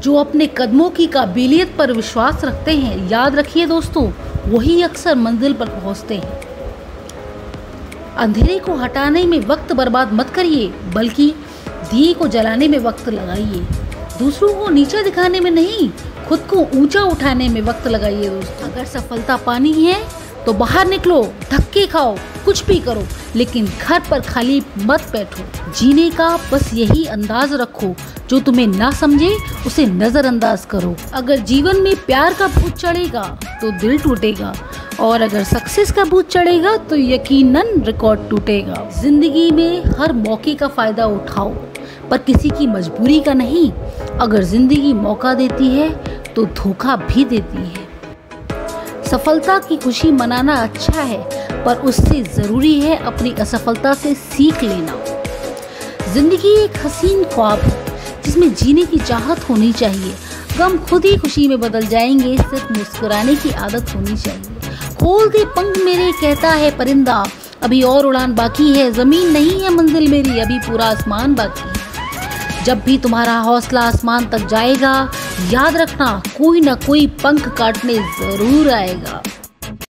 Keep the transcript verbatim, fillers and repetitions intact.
जो अपने कदमों की काबिलियत पर विश्वास रखते हैं, याद रखिए दोस्तों, वही अक्सर मंजिल पर पहुंचते हैं। अंधेरे को हटाने में वक्त बर्बाद मत करिए, बल्कि दिए को जलाने में वक्त लगाइए। दूसरों को नीचा दिखाने में नहीं, खुद को ऊंचा उठाने में वक्त लगाइए दोस्तों। अगर सफलता पानी है तो बाहर निकलो, धक्के खाओ, कुछ भी करो, लेकिन घर पर खाली मत बैठो। जीने का बस यही अंदाज रखो, जो तुम्हें ना समझे उसे नजरअंदाज करो। अगर जीवन में प्यार का भूत चढ़ेगा तो दिल टूटेगा, और अगर सक्सेस का भूत चढ़ेगा तो यकीनन रिकॉर्ड टूटेगा। जिंदगी में हर मौके का फायदा उठाओ, पर किसी की मजबूरी का नहीं। अगर जिंदगी मौका देती है तो धोखा भी देती है। सफलता की खुशी मनाना अच्छा है, पर उससे जरूरी है अपनी असफलता से सीख लेना। जिंदगी एक हसीन ख्वाब है जिसमें जीने की चाहत होनी चाहिए। गम खुद ही खुशी में बदल जाएंगे, सिर्फ मुस्कुराने की आदत होनी चाहिए। खोल दे पंख मेरे, कहता है परिंदा, अभी और उड़ान बाकी है। जमीन नहीं है मंजिल मेरी, अभी पूरा आसमान बाकी है। जब भी तुम्हारा हौसला आसमान तक जाएगा, याद रखना कोई ना कोई पंख काटने जरूर आएगा।